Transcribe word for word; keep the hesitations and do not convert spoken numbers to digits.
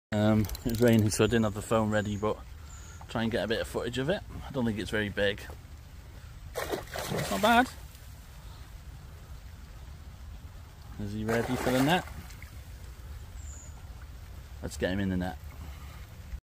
Um, it was raining, so I didn't have the phone ready, but try and get a bit of footage of it. I don't think it's very big. It's not bad. Is he ready for the net? Let's get him in the net.